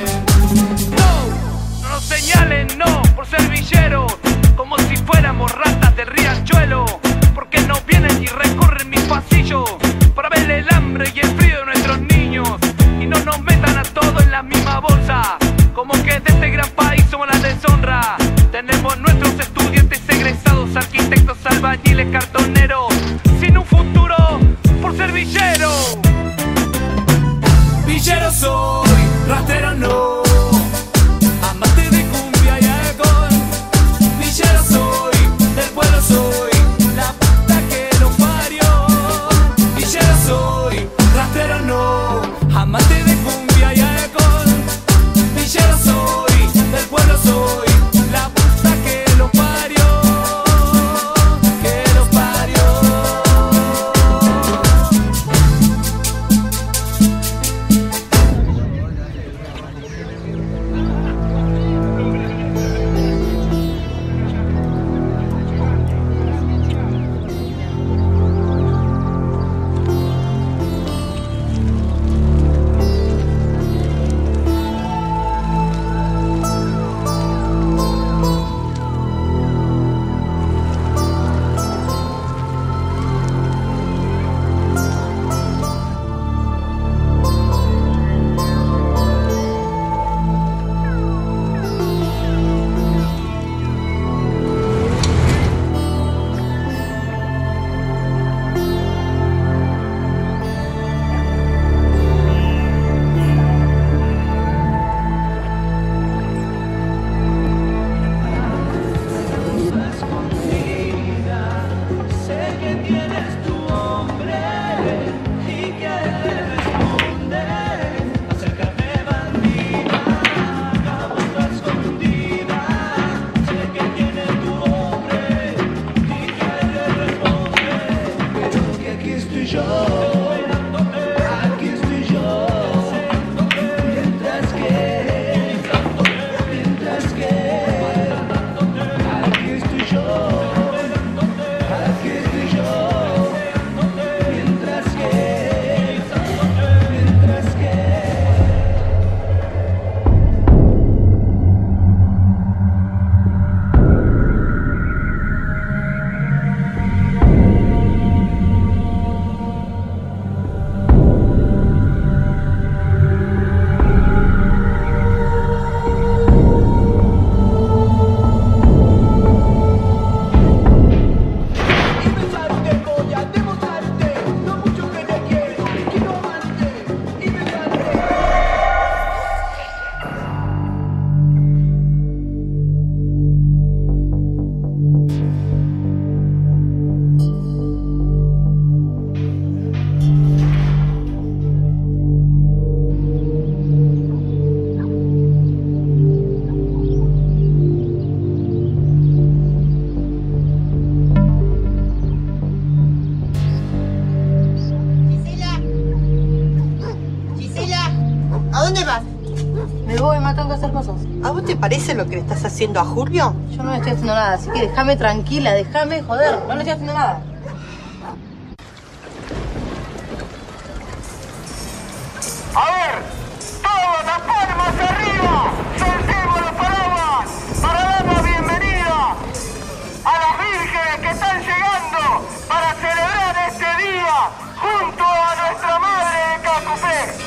No nos señalen, no, por ser villeros, como si fuéramos ratas del riachuelo. Porque no vienen y recorren mis pasillos para ver el hambre y el frío de nuestros niños. Y no nos metan a todos en la misma bolsa, como que de este gran país somos la deshonra. Tenemos nuestros estudiantes egresados, arquitectos, albañiles, cartoneros, sin un futuro por ser villero. Villero soy, rastrero no, amante de cumbia y alcohol. Villero soy, del pueblo soy, la puta que lo parió. Villero soy, rastrero no, amante de cumbia y alcohol. Villero soy, del pueblo soy, la puta que lo parió. Que lo parió. ¿A vos te parece lo que le estás haciendo a Julio? Yo no le estoy haciendo nada, así que déjame tranquila, déjame joder, no le estoy haciendo nada. A ver, todos las palmas arriba, soltemos los paraguas para dar la bienvenida a las vírgenes que están llegando para celebrar este día junto a nuestra madre de Cacupé.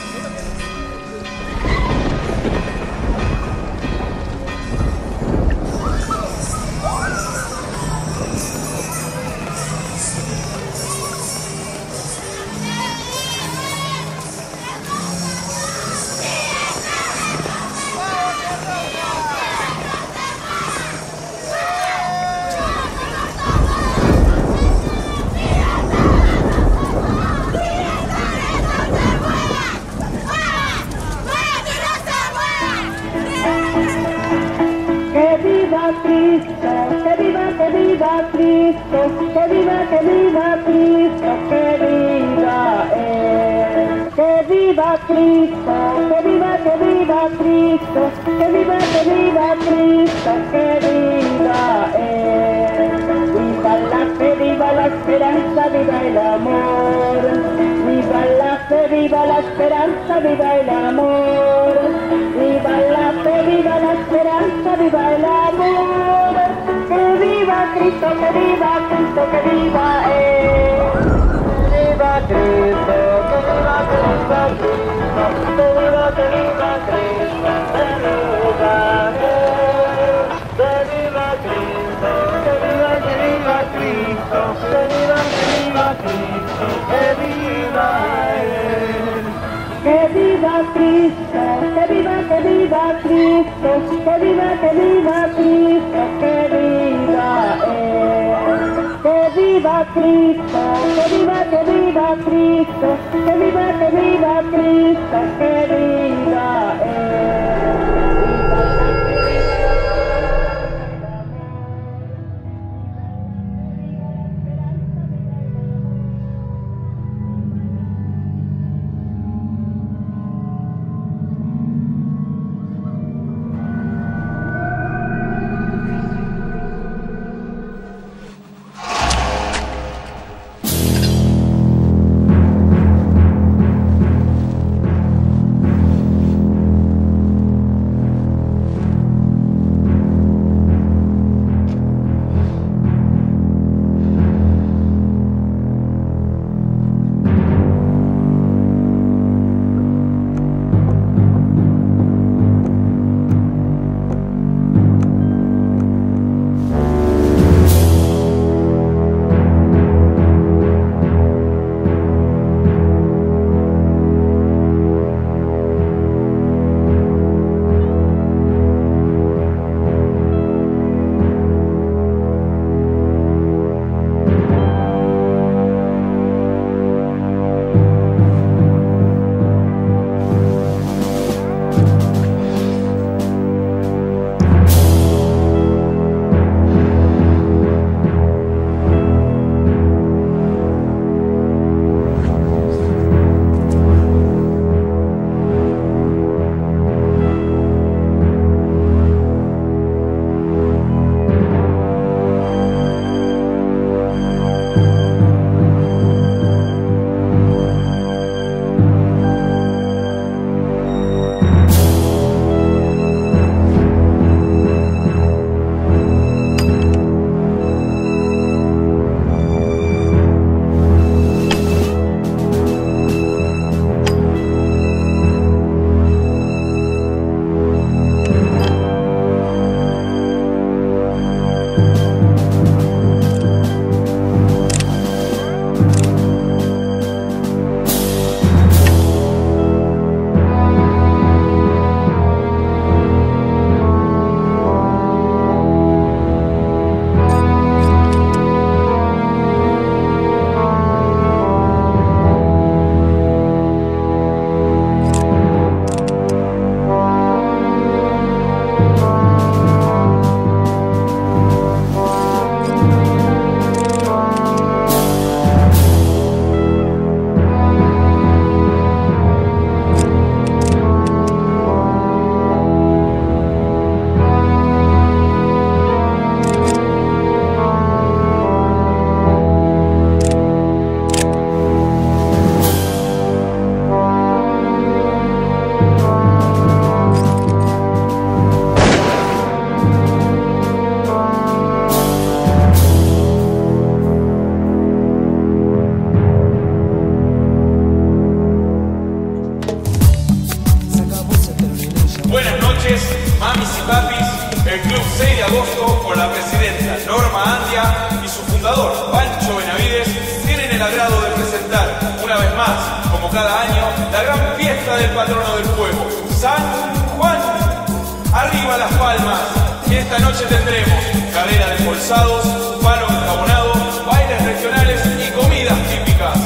cada año la gran fiesta del patrono del fuego, San Juan. Arriba las palmas, y esta noche tendremos carrera de embolsados, palo enjabonado, bailes regionales y comidas típicas.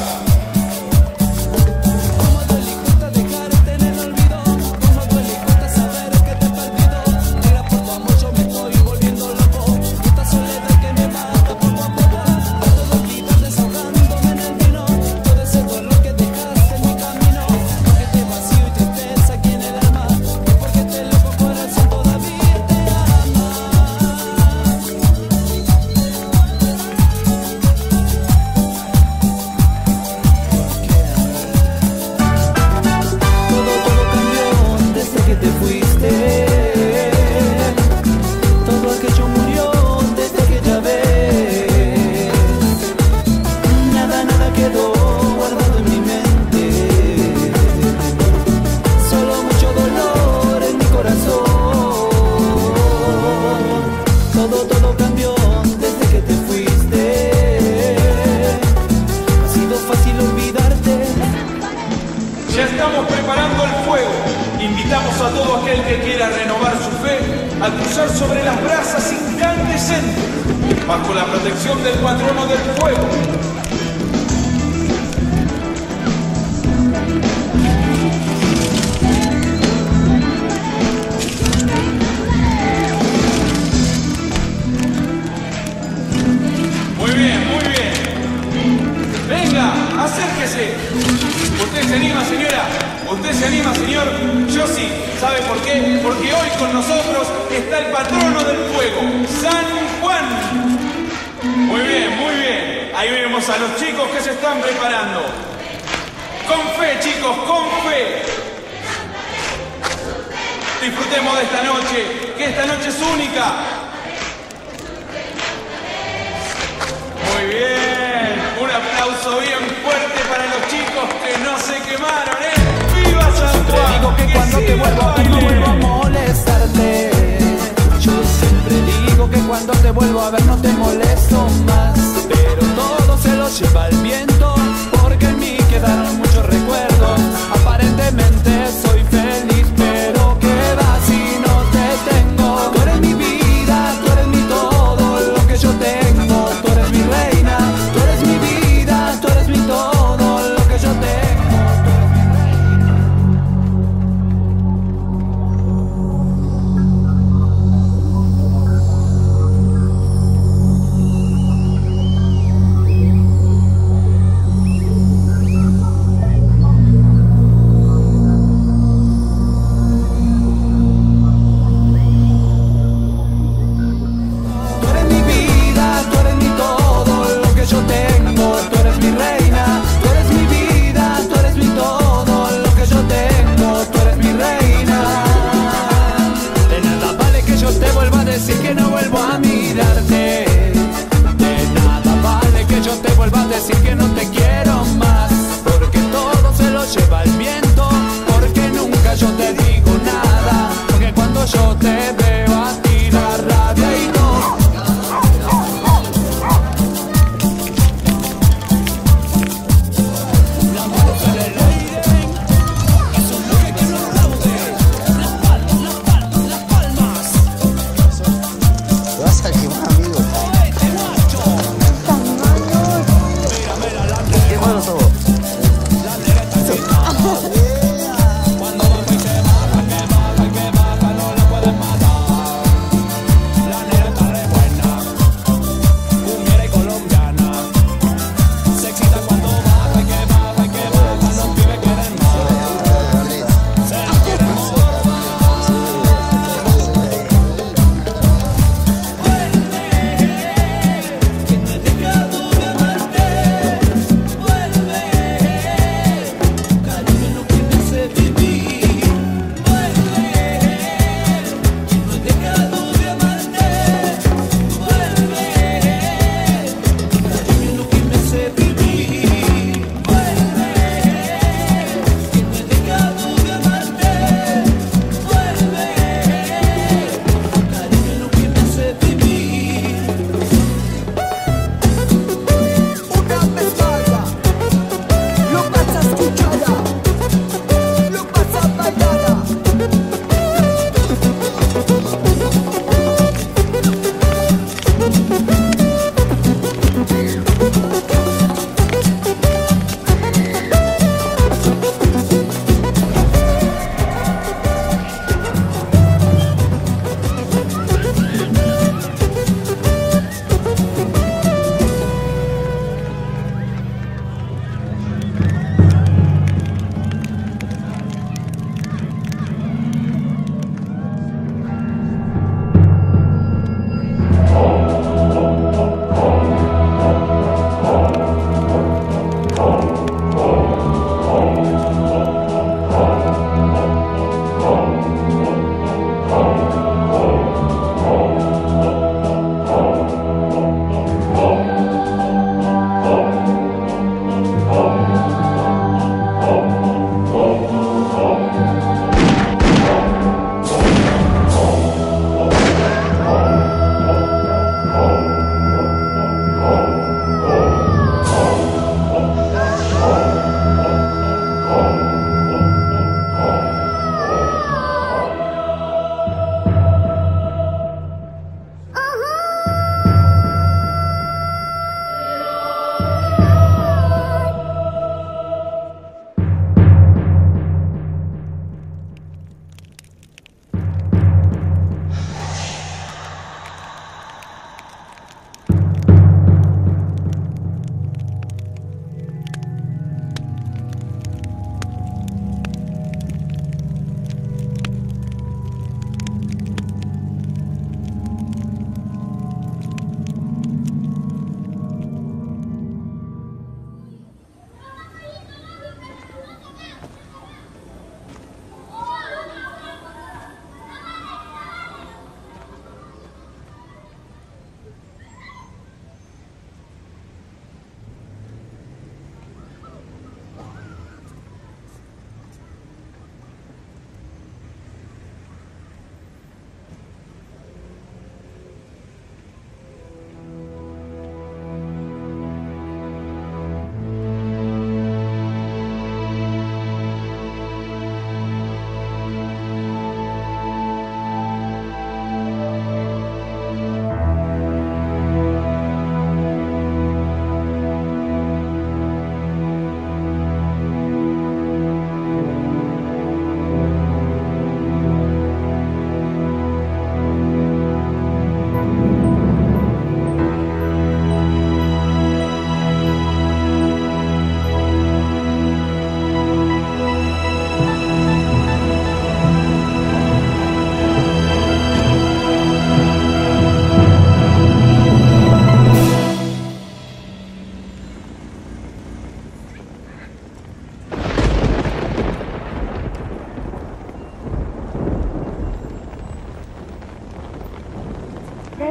Invitamos a todo aquel que quiera renovar su fe a cruzar sobre las brasas incandescentes bajo la protección del patrono del fuego. Muy bien, muy bien. Venga, acérquese. ¿Usted se anima, señora? ¿Usted se anima, señor? Yo sí. ¿Sabe por qué? Porque hoy con nosotros está el patrono del fuego, San Juan. Muy bien, muy bien. Ahí vemos a los chicos que se están preparando. Con fe, chicos, con fe. Disfrutemos de esta noche, que esta noche es única. Muy bien. Un aplauso bien fuerte para los chicos que no se quemaron, ¿eh? ¡Viva San Juan! Siempre digo que cuando te vuelvo a ver no vuelvo a molestarte. Yo siempre digo que cuando te vuelvo a ver no te molesto más. Pero todo se lo lleva el viento, porque en mí quedaron muchos recuerdos. Aparentemente soy feliz, pero ¿qué va si no te tengo? Tú eres mi vida, tú eres mi todo, lo que yo tengo. Tú eres mi reina, tú eres mi vida, tú eres mi todo, lo que yo tengo.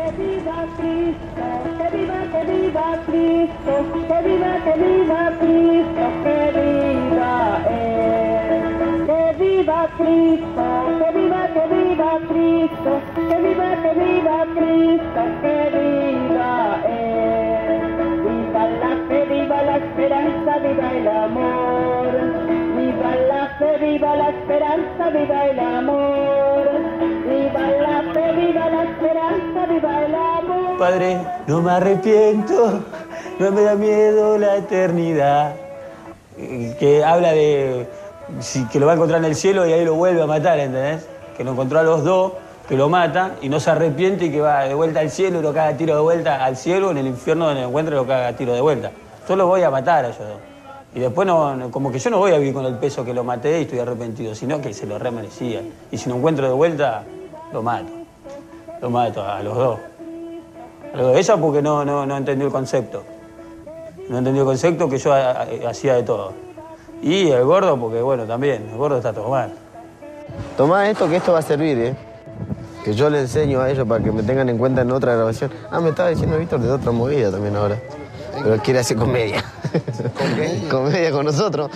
viva Cristo, que viva Cristo, que viva Cristo, que viva Él. Que viva Cristo, que viva Cristo, que viva Cristo, que viva Él. Viva la fe, viva la esperanza, viva el amor. Viva la fe, viva la esperanza, viva el amor. Viva la fe, viva la esperanza, viva el amor. Padre, no me arrepiento, no me da miedo la eternidad. Que habla de que lo va a encontrar en el cielo y ahí lo vuelve a matar, ¿entendés? Que lo encontró a los dos, que lo mata y no se arrepiente y que va de vuelta al cielo y lo caga a tiro de vuelta al cielo, en el infierno donde lo encuentra y lo caga a tiro de vuelta. Yo los voy a matar a ellos dos. Y después como que yo no voy a vivir con el peso que lo maté y estoy arrepentido, sino que se lo remerecía. Y si lo encuentro de vuelta, lo mato. Lo mato a los dos. Ella porque no entendió el concepto. No entendió el concepto que yo hacía de todo. Y el gordo porque, bueno, también. El gordo está todo mal. Tomá esto, que esto va a servir, ¿eh? Que yo le enseño a ellos para que me tengan en cuenta en otra grabación. Ah, me estaba diciendo Víctor de otra movida también ahora. Pero quiere hacer comedia. ¿Comedia? Comedia con nosotros.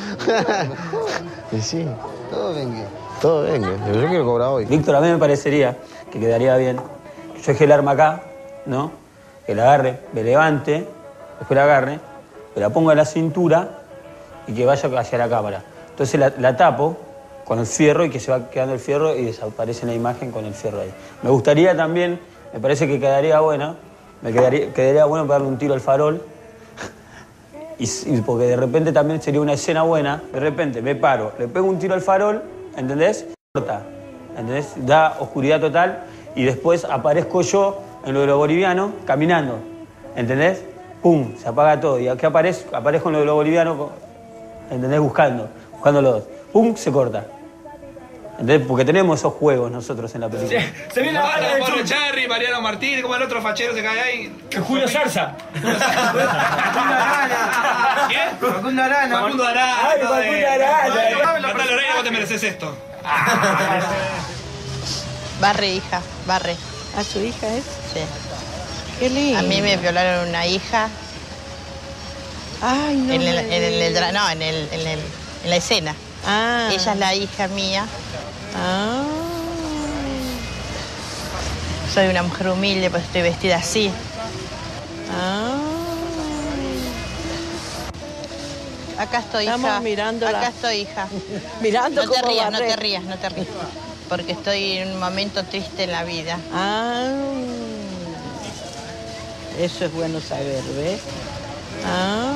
Y sí. Todo venga. Todo venga. Yo quiero cobrar hoy. Víctor, a mí me parecería que quedaría bien que yo deje el arma acá, ¿no? Que la agarre, me levante, después la agarre, me la ponga en la cintura y que vaya hacia la cámara. Entonces la tapo con el fierro y que se va quedando el fierro y desaparece en la imagen con el fierro ahí. Me gustaría también, me parece que quedaría bueno, quedaría bueno darle un tiro al farol. Y porque de repente también sería una escena buena, de repente me paro, le pego un tiro al farol, ¿entendés? Corta, ¿entendés? Da oscuridad total y después aparezco yo en lo de los bolivianos caminando, ¿entendés? Pum, se apaga todo y aquí aparezco en lo de los bolivianos, ¿entendés? Buscando los dos. Pum, se corta. ¿Entendés? Porque tenemos esos juegos nosotros en la película. Se viene la bala de Pablo Charri, Mariano Martínez, como el otro fachero se cae ahí. Julio Zarza. ¿Quién? Facundo Arana. Facundo Arana. Ay, Facundo Arana. Natal Oreiro, vos te mereces esto. Barre, hija, barre. ¿A su hija es? Sí. Qué lindo. A mí me violaron una hija. Ay, no. En la escena. Ah. Ella es la hija mía. Ah. Soy una mujer humilde, pues estoy vestida así. Ah. Acá estoy, hija. Estamos mirándola. Acá estoy, hija. Mirando no te cómo rías, barre. no te rías, no te rías. Porque estoy en un momento triste en la vida. Ah. Eso es bueno saber, ¿ves? Ah.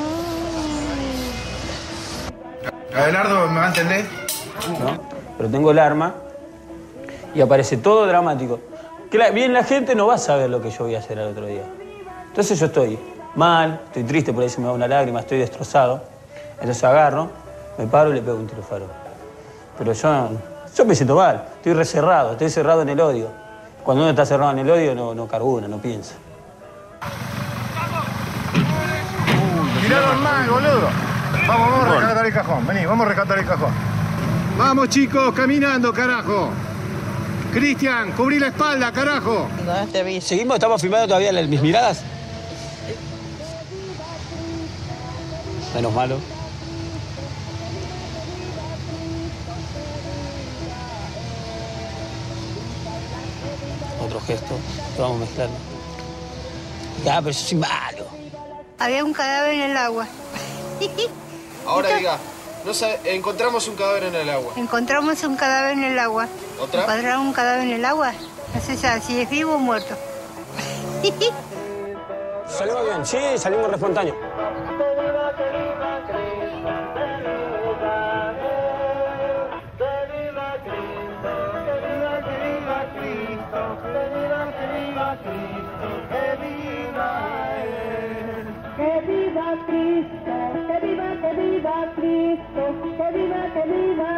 Abelardo, ¿me va a entender? ¿No? Pero tengo el arma y aparece todo dramático. Bien, la gente no va a saber lo que yo voy a hacer al otro día. Entonces yo estoy mal, estoy triste, por ahí se me da una lágrima, estoy destrozado. Entonces agarro, me paro y le pego un tiro al farol. Pero yo me siento mal, estoy estoy cerrado en el odio. Cuando uno está cerrado en el odio no carbura, no piensa. Tiraron mal, boludo. Vamos a rescatar el cajón. Vení, vamos a rescatar el cajón. Vamos, chicos, caminando, carajo. Cristian, cubrí la espalda, carajo. No te vi. ¿Seguimos? ¿Estamos filmando todavía mis miradas? Menos malo. Otro gesto, lo vamos mezclando. Ya, pero yo soy malo. Había un cadáver en el agua. Ahora diga, encontramos un cadáver en el agua. Encontramos un cadáver en el agua. ¿Otra? ¿Encontraron un cadáver en el agua? No sé si es vivo o muerto. ¿Salimos bien? Sí, salimos espontáneos. Que viva Cristo, que viva Cristo, que viva